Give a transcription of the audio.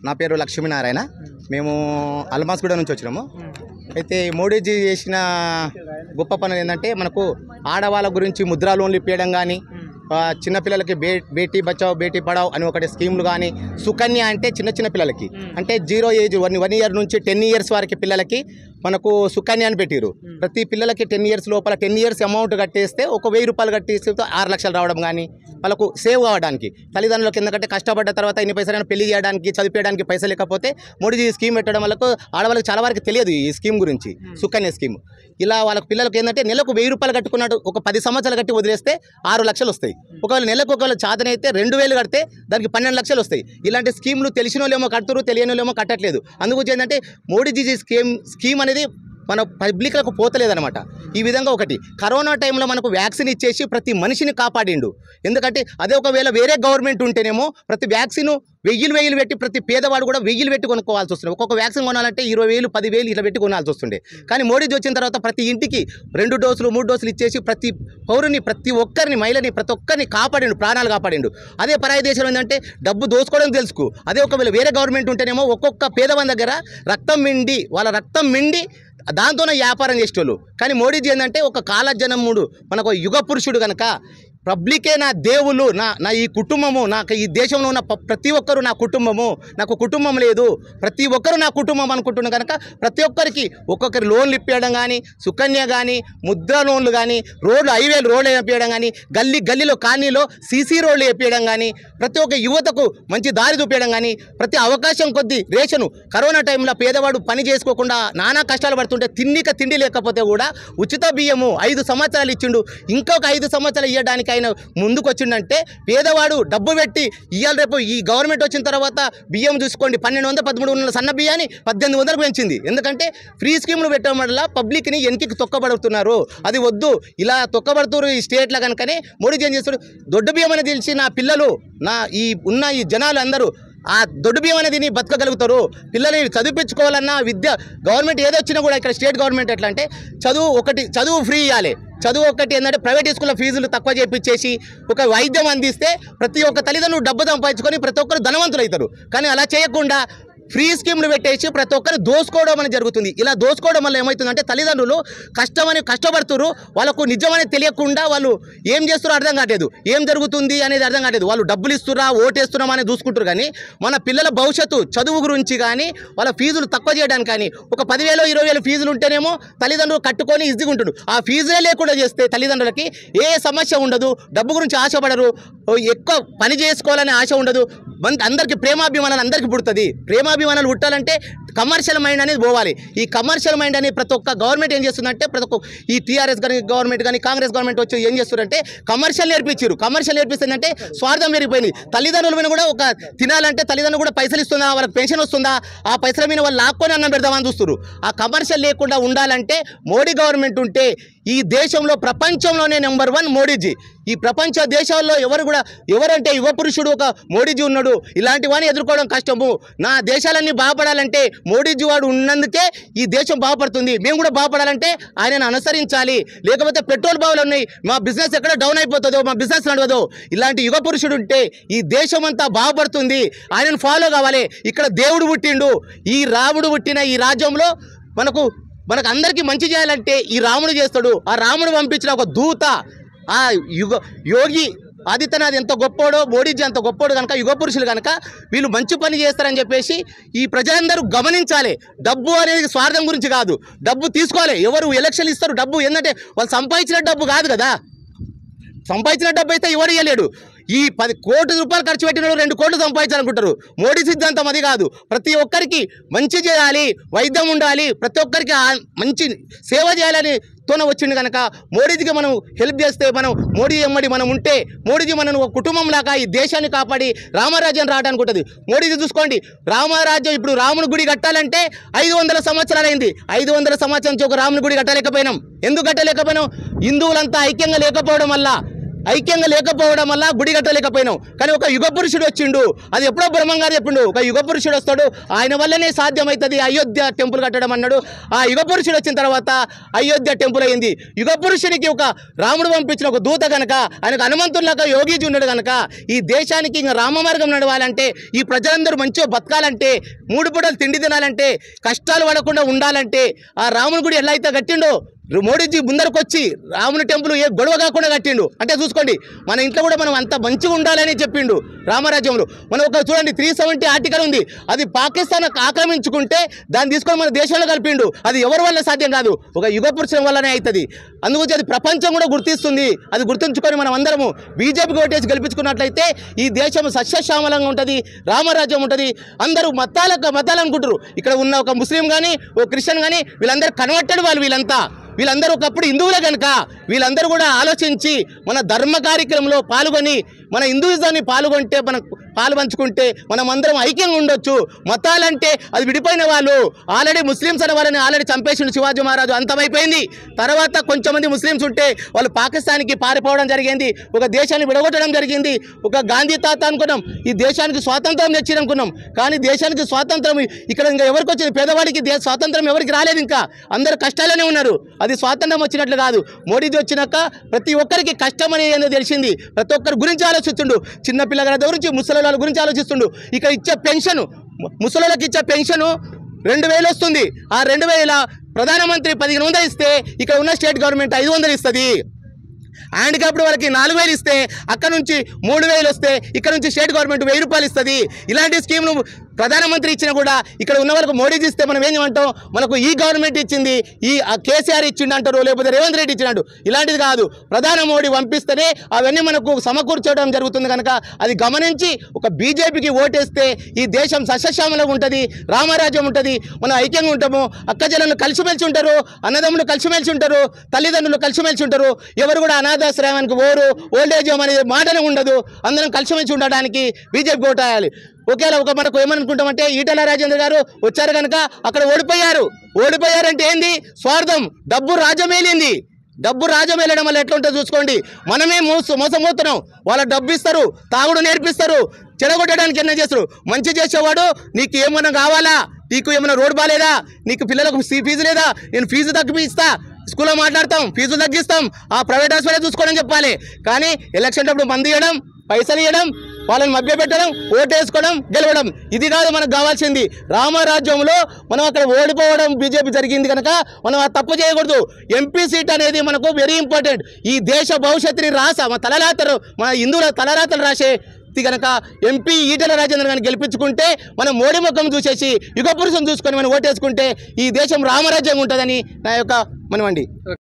నా పేరు లక్ష్మీనారాయణ. మేము అల్మాస్గూడ నుంచి వచ్చినాము. అయితే మోడీజీ చేసిన గొప్ప పనులు ఏంటంటే మనకు ఆడవాళ్ళ గురించి ముద్రా లోన్లు ఇప్పించడం కానీ, చిన్నపిల్లలకి బేటీ బచావ్ బేటీ పడావ్ అని ఒకటి స్కీమ్లు కానీ, సుకన్య అంటే చిన్న పిల్లలకి అంటే 0 ఏజ్ 1 ఇయర్ నుంచి 10 ఇయర్స్ వరకు పిల్లలకి మనకు సుకన్య అని పెట్టారు. ప్రతి పిల్లలకి 10 ఇయర్స్ లోపల 10 ఇయర్స్ అమౌంట్ కట్టేస్తే ఒక 1000 రూపాయలు కట్టేస్తే 6 లక్షలు రావడం కానీ, వాళ్ళకు సేవ్ కావడానికి తల్లిదండ్రులకు ఎందుకంటే కష్టపడ్డ తర్వాత ఇన్ని పైసలైనా పెళ్లి చేయడానికి చదివేయడానికి పైసలు లేకపోతే మోడీజీ స్కీమ్ పెట్టడం వల్ల ఆడవాళ్ళకి చాలా వరకు తెలియదు ఈ స్కీమ్ గురించి, సుకన్య స్కీమ్. ఇలా వాళ్ళకి పిల్లలకి ఏంటంటే నెలకు 1000 రూపాయలు కట్టుకున్నాడు, ఒక 10 సంవత్సరాలు కట్టి వదిలేస్తే 6 లక్షలు వస్తాయి. ఒకవేళ నెలకు ఒకవేళ చాతనైతే 2000 కడితే దానికి 12 లక్షలు వస్తాయి. ఇలాంటి స్కీమ్లు తెలిసిన వాళ్ళేమో కడుతురు, తెలియని వాళ్ళేమో కట్టట్లేదు. అందుకు ఏంటంటే మోడీజీ స్కీమ్ అనేది మన పబ్లిక్లకు పోతలేదనమాట. ఈ విధంగా ఒకటి కరోనా టైంలో మనకు వ్యాక్సిన్ ఇచ్చేసి ప్రతి మనిషిని కాపాడిండు. ఎందుకంటే అదే ఒకవేళ వేరే గవర్నమెంట్ ఉంటేనేమో ప్రతి వ్యాక్సిన్ 1000 పెట్టి ప్రతి పేదవాడు కూడా 1000 పెట్టి కొనుక్కోవాల్సి వస్తుంది. ఒక్కొక్క వ్యాక్సిన్ కొనాలంటే 20,000 10,000 ఇట్లా పెట్టి కొనాల్సి వస్తుండే. కానీ మోడీజీ వచ్చిన తర్వాత ప్రతి ఇంటికి 2 డోసులు 3 డోసులు ఇచ్చేసి ప్రతి పౌరుని ప్రతి ఒక్కరిని మహిళని ప్రతి ఒక్కరిని కాపాడిండు, ప్రాణాలు కాపాడిండు. అదే పరాయి దేశం ఏంటంటే డబ్బు దోసుకోవడం తెలుసుకో. అదే ఒకవేళ వేరే గవర్నమెంట్ ఉంటేనేమో ఒక్కొక్క పేదవాని దగ్గర వాళ్ళ రక్తం మిండి దాంతోనే వ్యాపారం చేసేటోళ్ళు. కానీ మోడీజీ ఏంటంటే ఒక కాలజనముడు, మనకు యుగ పురుషుడు కనుక పబ్లికే నా దేవుళ్ళు, నా ఈ కుటుంబము, నాకు ఈ దేశంలో ఉన్న ప్రతి ఒక్కరు నా కుటుంబము, నాకు కుటుంబం లేదు, ప్రతి ఒక్కరు నా కుటుంబం అనుకుంటున్నా కనుక ప్రతి ఒక్కరికి ఒక్కొక్కరి లోన్లు ఇప్పించడం కానీ, సుకన్య కానీ, ముద్ర లోన్లు కానీ, హైవేలు రోడ్లు వేపించడం కానీ, గల్లీలో కాలనీలో సీసీ రోడ్లు వేపించడం కానీ, ప్రతి ఒక్క యువతకు మంచి దారి చూపించడం కానీ, ప్రతి అవకాశం కొద్దీ రేషను కరోనా టైంలో పేదవాడు పని చేసుకోకుండా నానా కష్టాలు పడుతుంటే తిండి లేకపోతే కూడా ఉచిత బియ్యము 5 సంవత్సరాలు ఇచ్చిండు. ఇంకొక 5 సంవత్సరాలు ఇవ్వడానికి ఆయన ముందుకు వచ్చిండంటే పేదవాడు డబ్బు పెట్టి ఇవాళ రేపు ఈ గవర్నమెంట్ వచ్చిన తర్వాత బియ్యం చూసుకోండి 1200-1300 సన్న బియ్యాన్ని 1800 పెంచింది. ఎందుకంటే ఫ్రీ స్కీమ్లు పెట్టడం వల్ల పబ్లిక్ని వెనక్కి తొక్కబడుతున్నారు. అది వద్దు, ఇలా తొక్కబడుతున్నారు ఈ స్టేట్లో కనుకనే మోడీజీ ఏం చేస్తాడు, దొడ్డు బియ్యం అని తెలిసి నా పిల్లలు ఈ జనాలు అందరూ ఆ దొడ్డు బియ్యం అనేది బతకగలుగుతారు. పిల్లల్ని చదివించుకోవాలన్నా విద్య గవర్నమెంట్ ఏదొచ్చినా కూడా ఇక్కడ స్టేట్ గవర్నమెంట్ ఎట్లా అంటే చదువు ఫ్రీ ఇవ్వాలి. చదువు ఒకటి ఏంటంటే ప్రైవేట్ స్కూల్లో ఫీజులు తక్కువ చేయించేసి ఒక వైద్యం అందిస్తే ప్రతి ఒక్క తల్లిదండ్రులు డబ్బు సంపాదించుకొని ప్రతి ఒక్కరు ధనవంతులు అవుతారు. కానీ అలా చేయకుండా ఫ్రీ స్కీమ్లు పెట్టేసి ప్రతి ఒక్కరు దోసుకోవడం అనేది జరుగుతుంది. ఇలా దోసుకోవడం వల్ల ఏమవుతుందంటే తల్లిదండ్రులు కష్టపడుతున్నారు, వాళ్ళకు నిజమని తెలియకుండా వాళ్ళు ఏం చేస్తారో అర్థం కావట్లేదు, ఏం జరుగుతుంది అనేది అర్థం కావట్లేదు. వాళ్ళు డబ్బులు ఇస్తున్నా ఓటేస్తున్నాం అనేది చూసుకుంటారు. కానీ మన పిల్లల భవిష్యత్తు చదువు గురించి కానీ వాళ్ళ ఫీజులు తక్కువ చేయడానికి కానీ ఒక 10,000-20,000 ఫీజులు ఉంటేనేమో తల్లిదండ్రులు కట్టుకొని ఈజీగా ఉంటుండు. ఆ ఫీజులే లేకుండా చేస్తే తల్లిదండ్రులకి ఏ సమస్య ఉండదు, డబ్బు గురించి ఆశపడరు, ఎక్కువ పని చేసుకోవాలనే ఆశ ఉండదు. అందరికీ ప్రేమాభిమానాలు అందరికీ పుడుతుంది. ప్రేమాభిమానాలు పుట్టాలంటే కమర్షియల్ మైండ్ అనేది పోవాలి. ఈ కమర్షియల్ మైండ్ అనేది ప్రతి ఒక్క గవర్నమెంట్ ఏం చేస్తుందంటే ప్రతి ఒక్క ఈ టీఆర్ఎస్ గవర్నమెంట్ కానీ కాంగ్రెస్ గవర్నమెంట్ వచ్చి ఏం చేస్తారంటే కమర్షియల్ నేర్పించారు. కమర్షియల్ నేర్పిస్తుందంటే స్వార్థం పెరిగిపోయింది. తల్లిదండ్రుల మీద కూడా ఒక తినాలంటే తల్లిదండ్రులు కూడా పైసలు ఇస్తుందా, వాళ్ళకి పెన్షన్ వస్తుందా, ఆ పైసల మీద వాళ్ళు లాక్కొని అన్నం పెడదామని చూస్తారు. ఆ కమర్షియల్ లేకుండా ఉండాలంటే మోడీ గవర్నమెంట్ ఉంటే ఈ దేశంలో ప్రపంచంలోనే నెంబర్ 1 మోడీజీ. ఈ ప్రపంచ దేశాల్లో ఎవరంటే యువ పురుషుడు ఒక మోడీజీ ఉన్నాడు. ఇలాంటి వాడిని ఎదుర్కోవడం కష్టము. నా దేశాలన్నీ బాగుపడాలంటే మోడీజీ వాడు ఉన్నందుకే ఈ దేశం బాగుపడుతుంది. మేము కూడా బాగుపడాలంటే ఆయనను అనుసరించాలి. లేకపోతే పెట్రోల్ బావులు ఉన్నాయి, మా బిజినెస్ ఎక్కడ డౌన్ అయిపోతుందో, మా బిజినెస్ నడవదో. ఇలాంటి యువ పురుషుడు ఉంటే ఈ దేశం అంతా బాగుపడుతుంది. ఆయనను ఫాలో కావాలి. ఇక్కడ దేవుడు పుట్టిండు. ఈ రాముడు పుట్టిన ఈ రాజ్యంలో మనకు అందరికీ మంచి చేయాలంటే ఈ రాముడు చేస్తాడు. ఆ రాముడు పంపించిన ఒక దూత ఆ యోగి ఆదిత్యనాథ్ ఎంత గొప్పోడో, మోడీజీ అంత గొప్పోడు కనుక యుగ పురుషులు కనుక వీళ్ళు మంచి పని చేస్తారని చెప్పేసి ఈ ప్రజలందరూ గమనించాలి. డబ్బు అనేది స్వార్థం గురించి కాదు, డబ్బు తీసుకోవాలి. ఎవరు ఎలక్షన్ ఇస్తారు డబ్బు ఏంటంటే వాళ్ళు సంపాదించిన డబ్బు కాదు కదా. సంపాదించిన డబ్బు అయితే ఎవరు ఇవ్వలేడు. ఈ 10 కోట్ల రూపాయలు ఖర్చు పెట్టిన 2 కోట్లు సంపాదించాలనుకుంటారు. మోడీ సిద్ధాంతం అది కాదు. ప్రతి ఒక్కరికి మంచి చేయాలి, వైద్యం ఉండాలి, ప్రతి ఒక్కరికి మంచి సేవ చేయాలని వచ్చింది కనుక మోడీజీకి మనం హెల్ప్ చేస్తే మోడీ ఎమ్మడి మనం ఉంటే మోడీజీ మనం ఒక కుటుంబం లాగా ఈ దేశాన్ని కాపాడి రామరాజ్యం రావడానికి ఉంటుంది. మోడీజీ చూసుకోండి, రామరాజ్యం ఇప్పుడు రాముని గుడి కట్టాలంటే 500 సంవత్సరాలు అయింది. 500 సంవత్సరాల నుంచి ఒక రాముని గుడి కట్టలేకపోయినాం. ఎందుకు కట్టలేకపోయినాం? హిందువులంతా ఐక్యంగా లేకపోవడం వల్ల. ఐక్యంగా లేకపోవడం వల్ల గుడి కట్టలేకపోయినాం. కానీ ఒక యుగ పురుషుడు వచ్చిండు, అది ఎప్పుడో బ్రహ్మం గారు చెప్పిండు, ఒక యుగ పురుషుడు వస్తాడు, ఆయన వల్లనే సాధ్యమవుతుంది అయోధ్య టెంపుల్ కట్టడం అన్నాడు. ఆ యుగ పురుషుడు వచ్చిన తర్వాత అయోధ్య టెంపుల్ అయింది. యుగ పురుషునికి ఒక రాముడు పంపించిన ఒక దూత కనుక, ఆయనకు హనుమంతుల్లాగా యోగీజీ ఉన్నాడు కనుక, ఈ దేశానికి ఇంకా రామ మార్గం నడవాలంటే, ఈ ప్రజలందరూ మంచిగా బతకాలంటే, 3 పూటలు తిండి తినాలంటే, కష్టాలు పడకుండా ఉండాలంటే, ఆ రాముని గుడి ఎలా అయితే కట్టిండో మోడీజీ ముందరకు వచ్చి రాముని టెంపుల్ ఏ గొడవ కాకుండా కట్టిండు. అంటే చూసుకోండి, మన ఇంట్లో కూడా మనం అంత మంచిగా ఉండాలని చెప్పిండు రామరాజ్యంలో. మనం ఒక చూడండి 370 ఆర్టికల్ ఉంది, అది పాకిస్తాన్ ఆక్రమించుకుంటే దాన్ని తీసుకొని మన దేశంలో కలిపిండు. అది ఎవరి వల్ల సాధ్యం కాదు, ఒక యుగ పురుషుల వల్లనే అవుతుంది. అందుగురించి అది ప్రపంచం కూడా గుర్తిస్తుంది. అది గుర్తుంచుకొని మనం అందరము బీజేపీకి ఓటేసి గెలిపించుకున్నట్లయితే ఈ దేశం సస్యశ్యామలంగా ఉంటుంది, రామరాజ్యం ఉంటుంది. అందరూ మతాలు అనుకుంటారు. ఇక్కడ ఉన్న ఒక ముస్లిం కానీ ఒక క్రిస్టియన్ కానీ వీళ్ళందరూ కన్వర్టెడ్ వాళ్ళు, వీళ్ళందరూ ఒకప్పుడు హిందువులే కనుక వీళ్ళందరూ కూడా ఆలోచించి మన ధర్మ కార్యక్రమంలో పాల్గొని మన హిందూయిజాన్ని పాల్గొంటే, మన పాలు పంచుకుంటే మనం అందరం ఐక్యంగా ఉండొచ్చు. మతాలంటే అది విడిపోయిన వాళ్ళు. ఆల్రెడీ ముస్లిమ్స్ అనే వాళ్ళని ఆల్రెడీ చంపేసిండు శివాజీ మహారాజు, అంతమైపోయింది. తర్వాత కొంచెంమంది ముస్లిమ్స్ ఉంటే వాళ్ళు పాకిస్తాన్కి పారిపోవడం జరిగింది, ఒక దేశాన్ని విడగొట్టడం జరిగింది. ఒక గాంధీ తాత అనుకున్నాం ఈ దేశానికి స్వాతంత్రం తెచ్చిరనుకున్నాం, కానీ దేశానికి స్వాతంత్రం ఇక్కడ ఇంకా ఎవరికి వచ్చింది? పేదవాడికి స్వాతంత్రం ఎవరికి రాలేదు, ఇంకా అందరు కష్టాలనే ఉన్నారు. అది స్వాతంత్రం వచ్చినట్లు కాదు. మోడీజీ వచ్చినాక ప్రతి ఒక్కరికి కష్టం అనేది తెలిసింది. ప్రతి ఒక్కరి గురించి ఆలోచిస్తుండు, చిన్న పిల్లల గురించి, ముసలి వాళ్ళ గురించి ఆలోచిస్తుండు. ఇక్కడ ఇచ్చే పెన్షన్, ముసలిళ్ళకి ఇచ్చే పెన్షన్ 2000 వస్తుంది. ఆ 2000 ప్రధానమంత్రి 1500 ఇస్తే ఇక్కడ ఉన్న స్టేట్ గవర్నమెంట్ 500 ఇస్తుంది. హ్యాండిక్యాప్డ్ వాళ్ళకి 4000 ఇస్తే అక్కడ నుంచి 3000 వస్తే ఇక్కడ నుంచి స్టేట్ గవర్నమెంట్ 1000 రూపాయలు ఇస్తుంది. ఇలాంటి స్కీమ్ను ప్రధానమంత్రి ఇచ్చినా కూడా ఇక్కడ ఉన్న వాళ్ళకు మోడీజీ ఇస్తే మనం ఏం చేయమంటాం? మనకు ఈ గవర్నమెంట్ ఇచ్చింది, ఈ కేసీఆర్ ఇచ్చిండు అంటారు, లేకపోతే రేవంత్ రెడ్డి ఇచ్చినట్టు. ఇలాంటిది కాదు, ప్రధాన మోడీ పంపిస్తేనే అవన్నీ మనకు సమకూర్చడం జరుగుతుంది. కనుక అది గమనించి ఒక బీజేపీకి ఓటేస్తే ఈ దేశం సస్యశ్యామలంగా ఉంటుంది, రామరాజ్యం ఉంటుంది, మనం ఐక్యంగా ఉంటాము, అక్కజనులు కలిసిమెలిసి ఉంటారు, అన్నదమ్ములు కలిసిమెలిసి ఉంటారు, తల్లిదండ్రులు కలిసిమెలిసి ఉంటారు. ఎవరు కూడా అనాథాశ్రయానికి ఓల్డేజ్ హోమ్ అనేది మాటనే ఉండదు. అందరం కలిసిమెలిసి ఉండడానికి బీజేపీ ఓటేయాలి. ఒకేలా మనకు ఏమనుకుంటామంటే ఈటెల రాజేంద్ర గారు వచ్చారు కనుక అక్కడ ఓడిపోయారంటే ఏంది? స్వార్థం, డబ్బు రాజ్యమేలింది. డబ్బు రాజ్యమేలడం వల్ల ఎట్లా ఉంటుందో చూసుకోండి. మనమే మోసపోతున్నాం. వాళ్ళ డబ్బు ఇస్తారు, తాగుడు నేర్పిస్తారు, చెడగొట్టడానికి ఎన్న చేస్తారు. మంచి చేసేవాడు నీకు ఏమన్నా కావాలా, నీకు ఏమైనా రోడ్డు బాగాలేదా, నీకు పిల్లలకు ఫీజు లేదా, నేను ఫీజు తగ్గిస్తా, స్కూల్లో మాట్లాడతాం, ఫీజులు తగ్గిస్తాం, ఆ ప్రైవేట్ హాస్పిటల్ చూసుకోవడం చెప్పాలి. కానీ ఎలక్షన్ అప్పుడు మంది ఇవ్వడం, పైసలు ఇవ్వడం, వాళ్ళని మభ్యపెట్టడం, ఓటేసుకోవడం, గెలవడం, ఇది కాదు మనకు కావాల్సింది. రామరాజ్యంలో మనం అక్కడ ఓడిపోవడం బీజేపీ జరిగింది కనుక మనం ఆ తప్పు చేయకూడదు. ఎంపీ సీట్ అనేది మనకు వెరీ ఇంపార్టెంట్. ఈ దేశ భవిష్యత్తుని మన హిందువుల తలరాతలు రాసే కనుక ఎంపీ ఈటెల రాజేంద్ర గారిని గెలిపించుకుంటే మనం మోడీ ముఖం చూసేసి యుగ పురుషుని చూసుకొని మనం ఓటేసుకుంటే ఈ దేశం రామరాజ్యం ఉంటుందని నా యొక్క మనమండి.